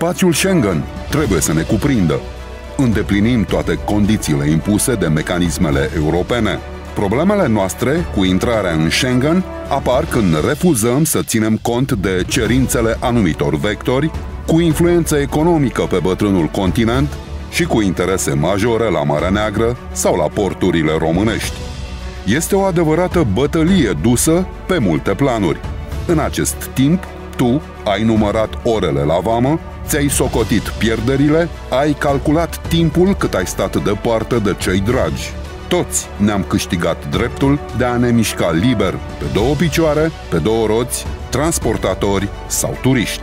Spațiul Schengen trebuie să ne cuprindă. Îndeplinim toate condițiile impuse de mecanismele europene. Problemele noastre cu intrarea în Schengen apar când refuzăm să ținem cont de cerințele anumitor vectori cu influență economică pe bătrânul continent și cu interese majore la Marea Neagră sau la porturile românești. Este o adevărată bătălie dusă pe multe planuri. În acest timp, tu ai numărat orele la vamă, ți-ai socotit pierderile, ai calculat timpul cât ai stat departe de cei dragi. Toți ne-am câștigat dreptul de a ne mișca liber, pe două picioare, pe două roți, transportatori sau turiști.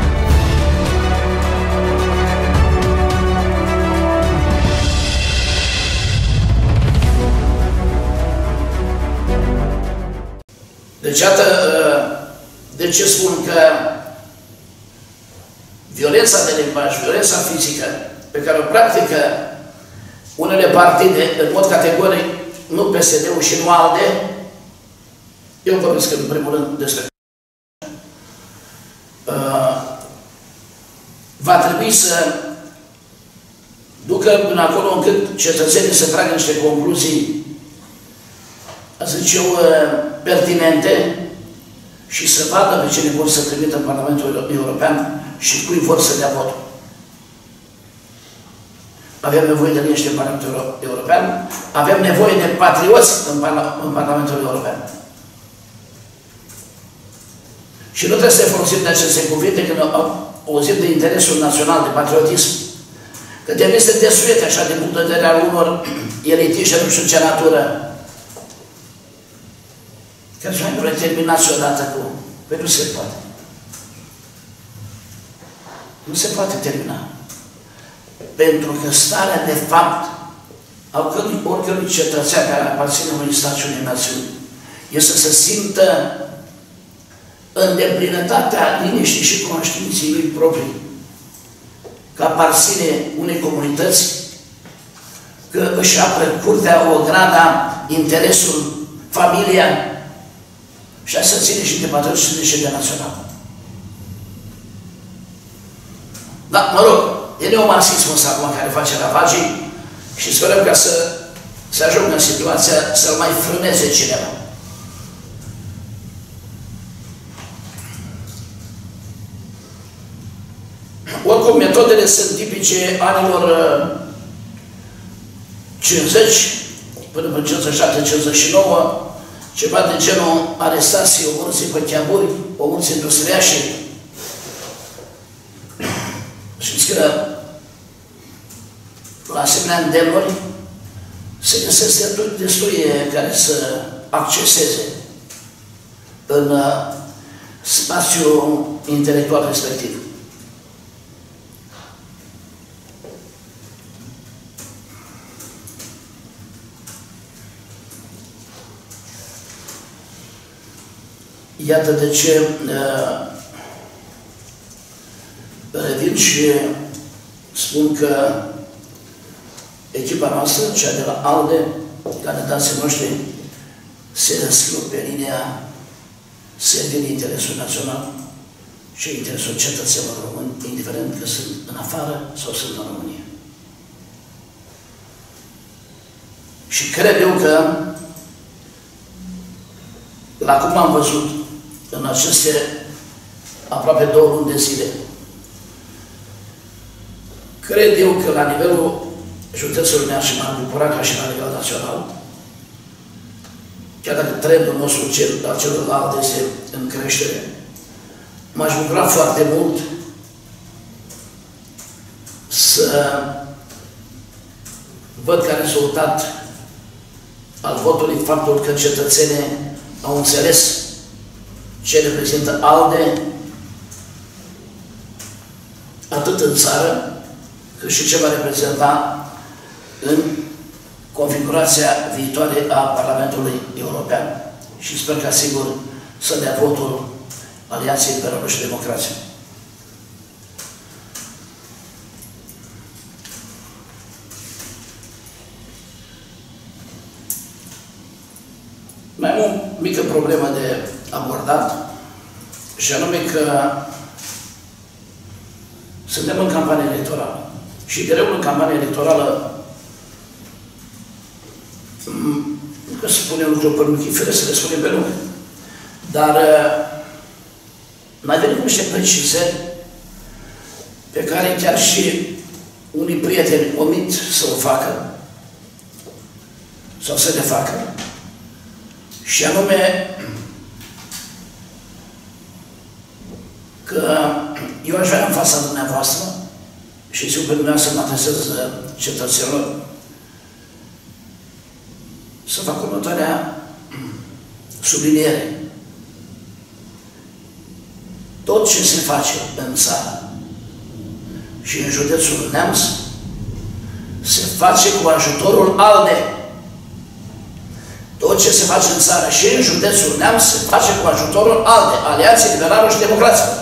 Deci, iată, de ce spun că violența de limbaj, violența fizică, pe care o practică unele partide, în mod categoric, nu PSD-ul și nu ALDE, eu vorbesc în primul rând despre va trebui să ducă până acolo încât cetățenii să tragă niște concluzii, zic eu, pertinente și să vadă pe cine vor să trimită în Parlamentul European și cui vor să dea votul. Avem nevoie de liniște în Parlamentul European, avem nevoie de patrioți în Parlamentul European. Și nu trebuie să folosim de aceste cuvinte când auzim de interesul național, de patriotism. Că de este desuiete așa din punct de vedere al unor elitiști de nu știu ce natură. Că noi nu le terminați odată cu... Păi nu se poate. Nu se poate termina. Pentru că starea de fapt a oricărui cetățean care aparține unui stat și unei națiuni este să se simtă în deplinătatea liniștii și conștiinței lui proprii, că aparține unei comunități, că își apără curtea, ograda, interesul, familia, și asta ține și de patriotism și de național. Da, mă rog, e neomarxismul ăsta acum care face ravagii și sperăm ca să ajungă în situația să-l mai frâneze cineva. Oricum, metodele sunt tipice anilor 50 până în 57-59, ceva de genul arestații, omorâții pe cheaburi, omorâții industriași. Știți că la asemenea îndemnuri se găsesc destui care să acceseze în spațiul intelectual respectiv. Iată de ce revin și spun că echipa noastră, cea de la ALDE, candidații noștri, se înscriu pe linia servirii interesul național și interesul cetățenilor români, indiferent că sunt în afară sau sunt în România. Și cred eu că, la cum am văzut în aceste aproape 2 luni de zile, cred eu că la nivelul județului Neamț și m-am bucurat ca și la nivel național, chiar dacă trendul nostru al celorlalte este în creștere, m-aș bucura foarte mult să văd ca rezultat al votului faptul că cetățenii au înțeles ce reprezintă ALDE, atât în țară, cât și ce va reprezenta în configurația viitoare a Parlamentului European. Și sper ca sigur să dea votul Alianței Liberală și Democrație. Mai am o mică problemă de abordat, și anume că Suntem în campanie electorală. Și greu în campanie electorală, nu că spune lucruri pe nume, fără să le spunem pe nume, dar mai venit cu niște precizări pe care chiar și unii prieteni omit să o facă sau să le facă, și anume că eu aș vrea în fața dumneavoastră și zic pe dumneavoastră să mă adresez cetățenilor să fac următoarea subliniere. Tot ce se face în țară și în județul Neamț se face cu ajutorul ALDE. Tot ce se face în țară și în județul Neamț se face cu ajutorul ALDE, Alianței Liberală și Democraților.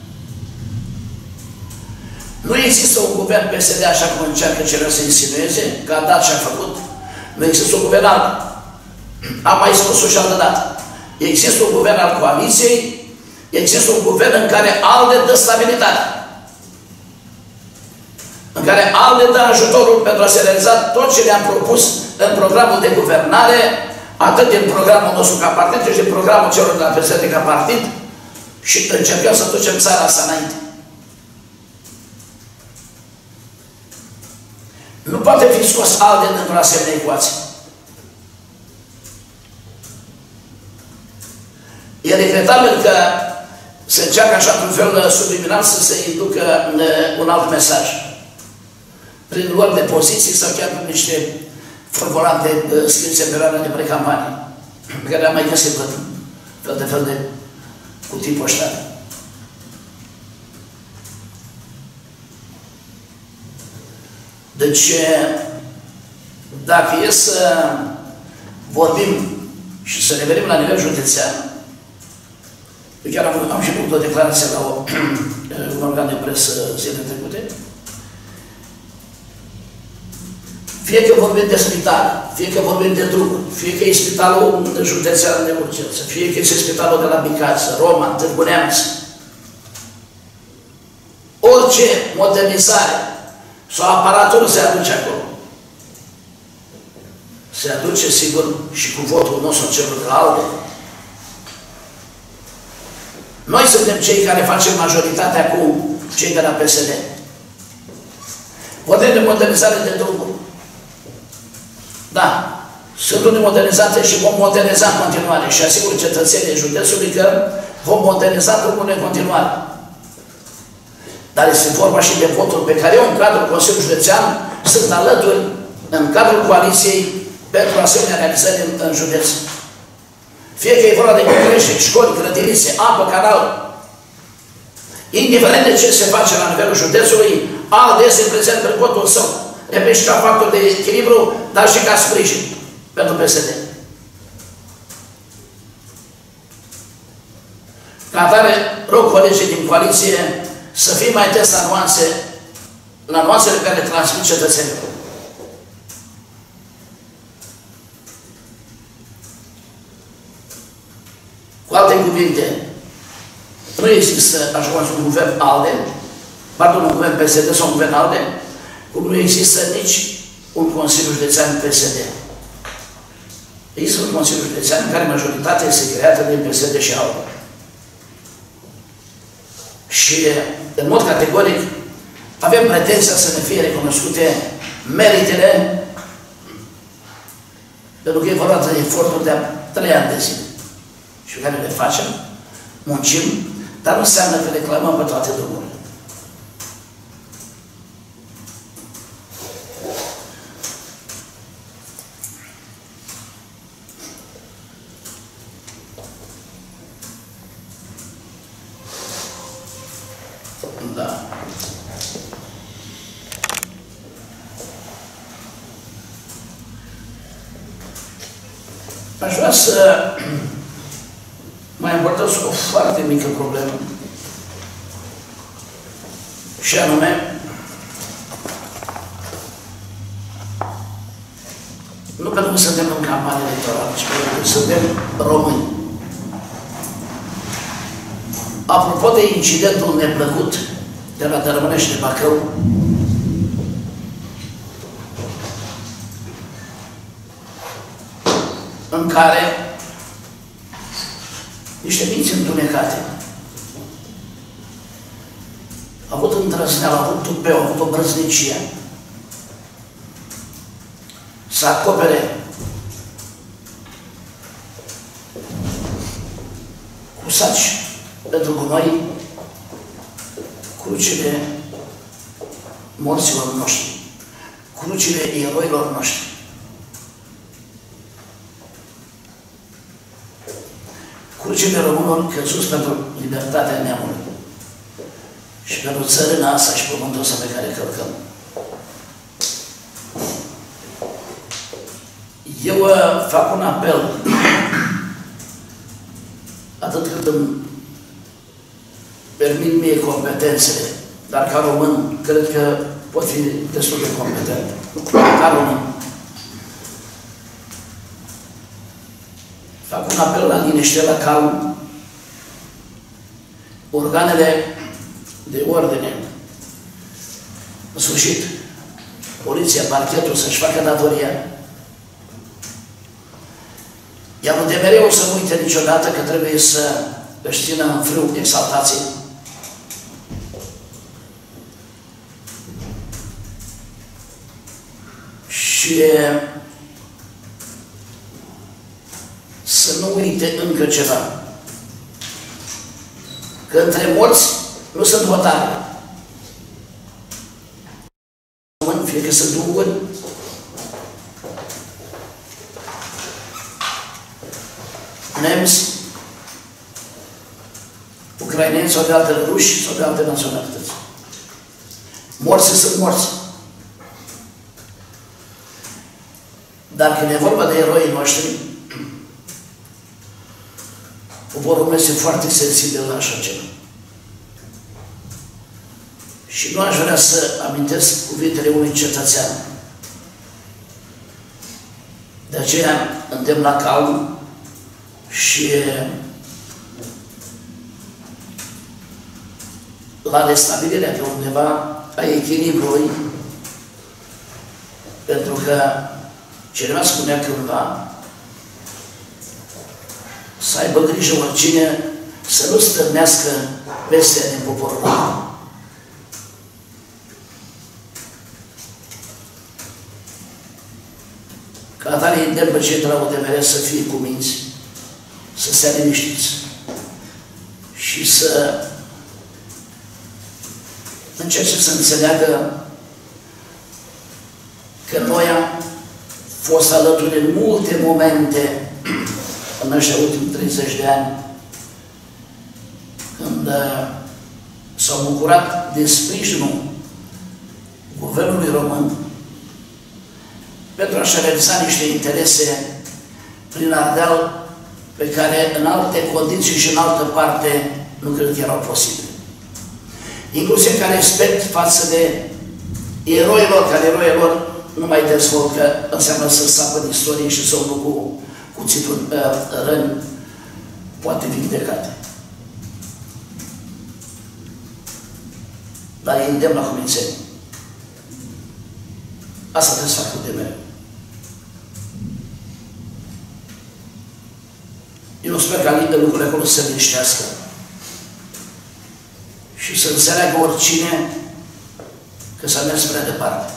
Nu există un guvern PSD, așa cum încearcă celor să insinueze, că a dat și a făcut. Nu există un guvern ALDE. Am mai spus-o și altă dată. Există un guvern al coaliției, există un guvern în care ALDE dă stabilitate. În care ALDE dă ajutorul pentru a se realiza tot ce le-am propus în programul de guvernare, atât din programul nostru ca partid, cât și din programul celor de la PSD ca partid, și încercăm să ducem țara asta înainte. Nu poate fi scos ALDE într-o asemenea ecuație. E regretabil că se încearcă așa într-un fel subliminal să se inducă un alt mesaj. Prin luări de poziții sau chiar prin niște formulante scrise în perioada de precampanie, pe care le-am mai găsit în fel de cutii poștare. Deci, dacă e să vorbim și să revenim la nivel județean, eu chiar am și făcut o declarație la un organ de presă zilele trecute, fie că vorbim de spital, fie că vorbim de drumuri, fie că e spitalul județean de urgență, fie că este spitalul de la Bicață, Roma, Târgu Neamț, orice modernizare sau aparatură se aduce acolo. Se aduce, sigur, și cu votul nostru celor de ALDE. Noi suntem cei care facem majoritatea cu cei de la PSD. Vorbim de modernizare de drumuri. Da, sunt unii modernizate și vom moderniza în continuare și asigur cetățenii județului că vom moderniza drumurile în continuare. Dar este vorba și de votul pe care eu, în cadrul Consiliului Județean, sunt alături în cadrul coaliției pentru asemenea realizări în județ. Fie că e vorba de creșteri, școli, grădinițe, apă, canal, indiferent de ce se face la nivelul județului, ALDE este prezent în votul său. Repet, și ca factor de echilibru, dar și ca sprijin pentru PSD. Ca atare, rog colegii din coaliție să fie mai atenți la nuanțele pe care le transmit cetățenilor. Cu alte cuvinte, nu există, așa cum un guvern ALDE, pardon, un guvern PSD sau un guvern ALDE, cum nu există nici un Consiliu Județean PSD. Există un Consiliu Județean în care majoritatea este creată din PSD și ALDE. Și, în mod categoric, avem pretenția să ne fie recunoscute meritele, pentru că e vorba de eforturi de 3 ani de zile și pe care le facem, muncim, dar nu înseamnă că reclamăm pe toate drumurile. Da. Aș vrea să mai împărtășesc o foarte mică problemă. Și anume, nu pentru că suntem în campanie electorală, ci pentru că suntem români. Apropo de incidentul neplăcut de la Tărămânești de Bacău, în care niște minți întunecate au avut îndrăzneală, au avut tupeu, au avut o brăznicie să acopere cu saci pentru gunoi crucile morților noștri, crucile eroilor noștri. Crucile românilor căzuți pentru libertatea neamului și pentru țărâna asta și pământul ăsta pe care călcăm. Eu fac un apel, atât cât îmi permit mie competențele, dar ca român, cred că pot fi destul de competent. Ca român. Fac un apel la liniște, la calm. Organele de ordine, în sfârșit, poliția, parchetul să-și facă datoria. Iar UDMR-ul să nu uite niciodată că trebuie să își țină în frâu exaltații. Și să nu uite încă ceva. Că între morți nu sunt hotare. Fie că sunt unguri, nemți, ucraineni sau de alte ruși sau de alte naționalități. Morții sunt morți. Dar când e vorba de eroii noștri, poporul meu este foarte sensibil la așa ceva. Și nu aș vrea să amintesc cuvintele unui cetățean. De aceea îndemn la calm și la restabilirea pe undeva a echilibrului, pentru că cineva spunea cândva să aibă grijă oricine să nu stârnească vestea din poporul ăla. Ca atare îndemn pe cei de la UDMR să fie cuminți, să stea liniștiți și să încerce să înțeleagă că noi am fost alături în multe momente în ăștia ultimi 30 de ani, când s-au bucurat de sprijinul Guvernului Român pentru a-și realiza niște interese prin Ardeal pe care în alte condiții și în altă parte nu cred că erau posibile. Inclusiv ca respect față de eroilor, care eroilor nu mai dezvolt, că înseamnă să sapă în istorie și să o duc cu cuțitul răni poate vindecate. Dar e îndemn la cumințenie. Asta trebuie să fac UDMR. Eu sper ca lucrurile acolo să se liniștească și să înțeleagă oricine că s-a mers prea departe.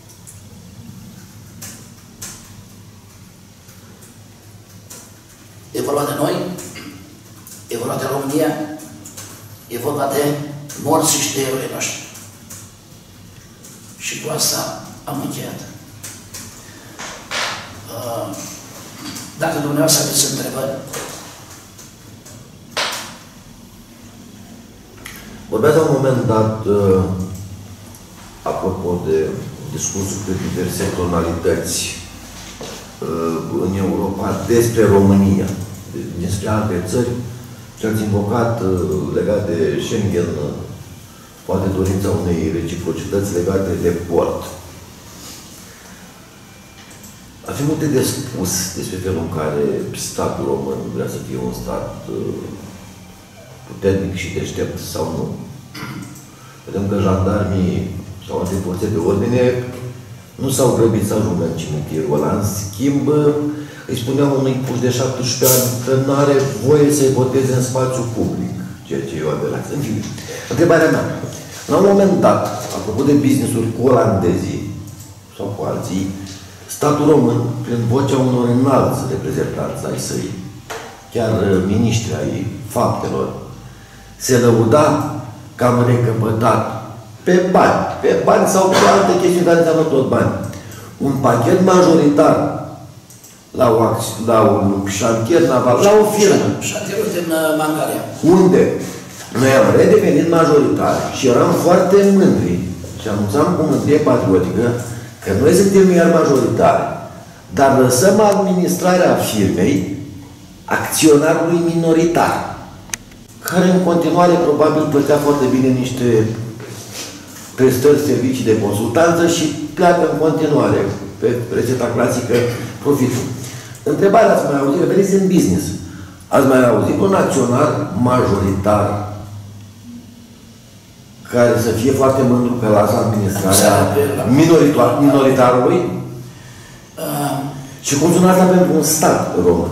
E vorba de noi, e vorba de România, e vorba de morții și de eroii noștri. Și cu asta am încheiat. Dacă dumneavoastră aveți întrebări. Vorbeați la un moment dat, apropo de discursul de diverse tonalități în Europa despre România, despre alte țări, și ați invocat legat de Schengen, poate dorința unei reciprocități legate de port. Ar fi multe de spus despre felul în care statul român vrea să fie un stat puternic și deștept sau nu. Vedem că jandarmii sau alte forțe de ordine nu s-au grăbit să ajungă în cimitirul ăla. În schimb, îi spuneau unui puș de 17 ani că nu are voie să-i boteze în spațiu public, ceea ce eu abelați. În fine, întrebarea mea. La un moment dat, apropo de business-uri cu olandezii sau cu alții, statul român, prin vocea unor înalți reprezentanți ai săi, chiar miniștri ai faptelor, se lăuda că am recăpătat pe bani sau pe alte chestiuni care înseamnă tot bani, un pachet majoritar la un șantier naval, la o firmă. Șantierul din Mangalia. Unde noi am redevenit majoritari și eram foarte mândri și anunțam cu mândrie patriotică că noi suntem iar majoritari, dar lăsăm administrarea firmei acționarului minoritar, care în continuare probabil plătea foarte bine niște prestări, servicii de consultanță și pleacă în continuare pe rețeta clasică profitul. Întrebarea ați mai auzit, că veniți în business. Ați mai auzit un acționar majoritar care să fie foarte mândru că lasă administrarea minoritarului? Și cum sună asta pentru un stat român?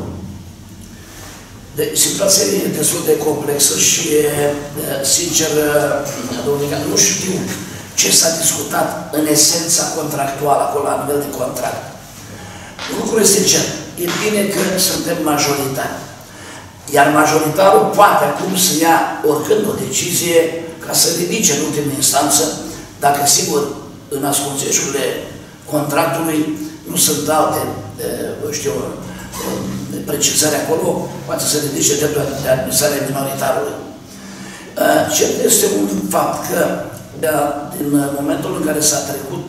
Situația e destul de complexă și, sincer, domnule, nu știu ce s-a discutat în esența contractuală, acolo, la nivel de contract. Lucrul este cer. E bine că suntem majoritari. Iar majoritarul poate acum să ia oricând o decizie ca să ridice în ultimă instanță, dacă sigur în ascunzișurile contractului nu sunt alte, de precizări acolo, poate să ridice dreptul de administrare minoritarului. Cert este un fapt că din momentul în care s-a trecut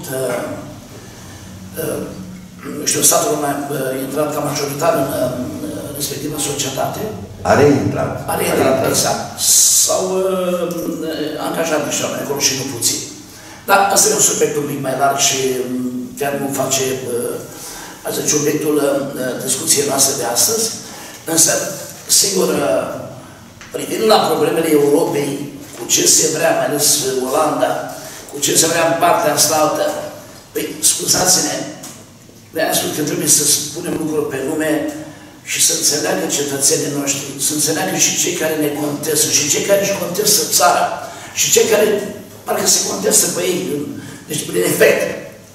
statul a intrat ca majoritar în respectiva societate. A reintrat. Exact. S-au angajat niște oameni acolo și nu puțin. Dar asta e un subiect un pic mai larg și chiar nu face, aș zice, obiectul discuției noastre de astăzi. Însă, sigur, privind la problemele Europei, cu ce se vrea, mai ales Olanda, cu ce se vrea în partea asta altă, păi, scuzați-ne, de-aia spun că trebuie să spunem lucruri pe nume și să înțeleagă cetățenii noștri, să înțeleagă și cei care ne contestă, și cei care își contestă țara, și cei care parcă se contestă pe ei, deci prin efect.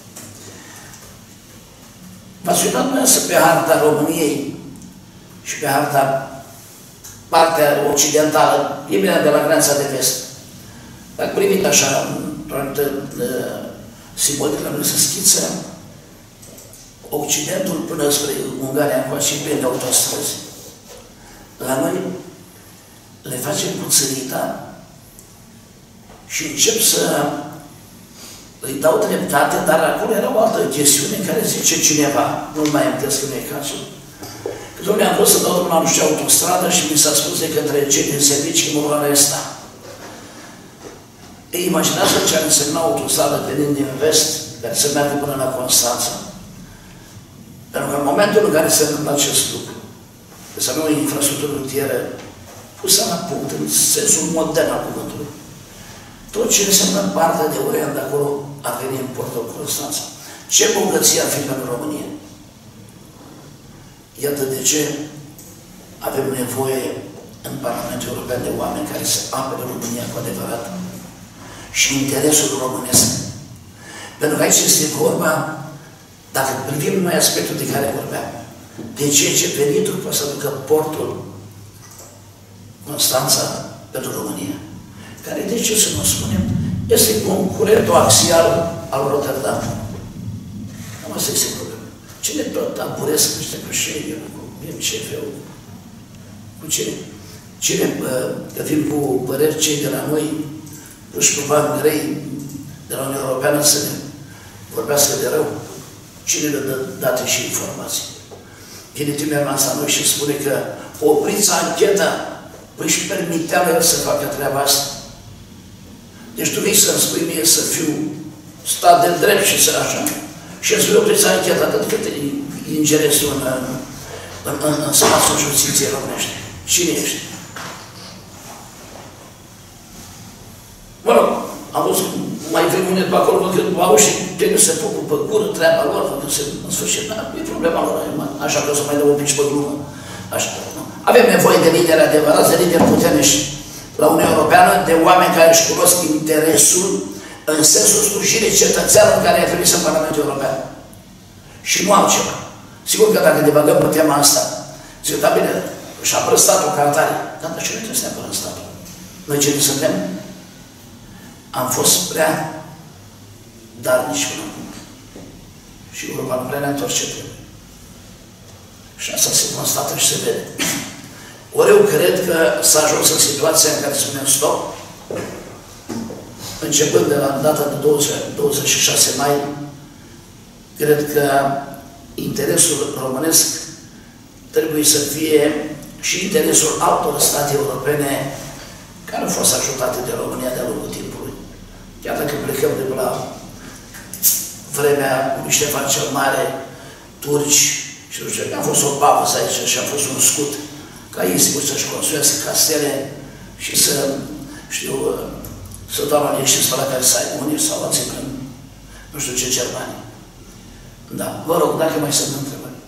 V-ați uitat dumneavoastră pe harta României și pe harta partea occidentală, imediat de la granița de vest. Dacă privit așa, într-o anumită simbolică, nu se schiță, Occidentul până spre Ungaria încoace și plin de autostrăzi. La noi le facem puțărita și încep să îi dau dreptate, dar acolo era o altă chestiune în care zice cineva, nu mai amintesc că nu e cazul, că domnule, am vrut să dau drumul la nu știu autostradă și mi s-a spus de către cei din servici că mă vor aresta. Ei, imaginați ce ar însemna autostradă venind din vest, care să meargă până la Constanța. Pentru că în momentul în care se întâmplă acest lucru, că să avem o infrastructură rutieră pusă la punct, în sensul modern al cuvântului, tot ce înseamnă partea de Orient de acolo ar veni în portul Constanța. Ce bogăție ar fi pentru România? Iată de ce avem nevoie în Parlamentul European de oameni care să apere România cu adevărat și interesul românesc. Pentru că aici este vorba, dacă privim noi aspectul de care vorbeam, de ce venituri poate să aducă portul Constanța pentru România, care, de ce să nu spunem, este concurentul axial al Rotterdam. Cam asta este problema. Cine tot aburesc ăștia cu Schengen, cu MCF-ul, cu cine? Cine vin cu păreri cei de la noi, puși cu bani grei de la Uniunea Europeană să ne vorbească de rău? Cine le dă date și informații? Vine Timmermans la noi și spune că opriți ancheta, păi și permitea el să facă treaba asta. Deci tu vii să-mi spui mie să fiu stat de drept și să așa. Și îmi spui opriți ancheta, atât cât ingerezi tu în spațiul justiției românești. Cine ești? Mă rog, Am văzut mai vin unii pe acolo, că au și trebuie să pupă pe gură treaba lor, că se în sfârșit, e problema lor, așa că o să mai dau un pic și pe glumă. Așa, nu? Avem nevoie de lideri adevărați, de lideri puternici la Uniunea Europeană, de oameni care își cunosc interesul în sensul slujirii cetățeanului care a trimis în Parlamentul European. Și nu altceva. Sigur că dacă debagăm pe tema asta, zic, da bine, și apără statul ca atare. Dar de ce nu trebuie să ne apărăm statul? Noi ce suntem? Am fost prea darnici până acum. Și Europa nu prea ne-a întors ce trebuie. Și asta se constată și se vede. Ori eu cred că s-a ajuns în situația în care spunem stop, începând de la data de 26 mai, cred că interesul românesc trebuie să fie și interesul altor state europene care au fost ajutate de România de-a lungul timpului. Chiar dacă plecăm de la vremea lui Ștefan cel Mare, turci, și nu știu, că a fost o pauză aici și a fost un scut ca ei sigur să-și construiască castele și să, știu, să doară niște spălăcari să aibă unii sau alții prin nu știu ce Germania. Da, vă rog, dacă mai sunt întrebări.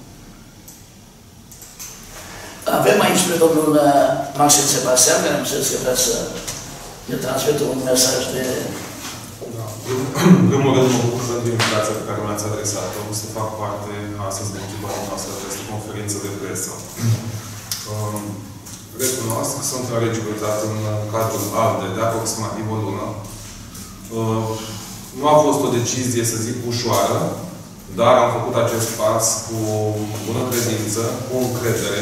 Avem aici pe domnul Maxim Sebastian, care am înțeles că vrea să ne transmită un mesaj de... Da. În primul rând, mă bucur pentru invitația pe care mi-ați adresat-o. O să fac parte astăzi din echipa noastră de această conferință de presă. Recunosc că sunt înregimentat în cadrul ALDE de aproximativ o lună. Nu a fost o decizie, să zic, ușoară, dar am făcut acest pas cu bună credință, cu încredere.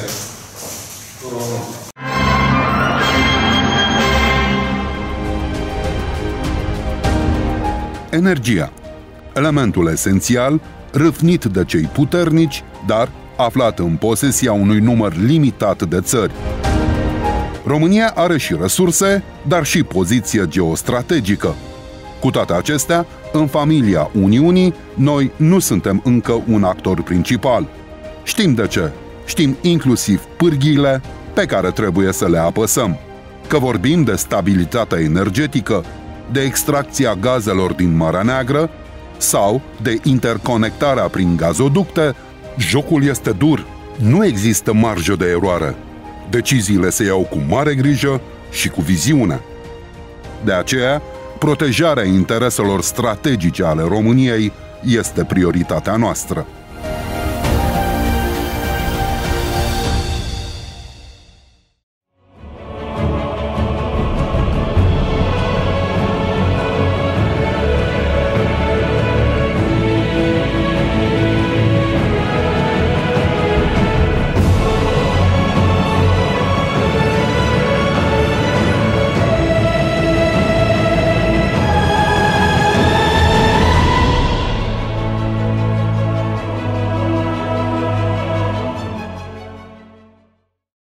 Energia. Elementul esențial, râvnit de cei puternici, dar aflat în posesia unui număr limitat de țări. România are și resurse, dar și poziție geostrategică. Cu toate acestea, în familia Uniunii, noi nu suntem încă un actor principal. Știm de ce. Știm inclusiv pârghiile pe care trebuie să le apăsăm. Că vorbim de stabilitatea energetică, de extracția gazelor din Marea Neagră sau de interconectarea prin gazoducte, jocul este dur. Nu există marjă de eroare. Deciziile se iau cu mare grijă și cu viziune. De aceea, protejarea intereselor strategice ale României este prioritatea noastră.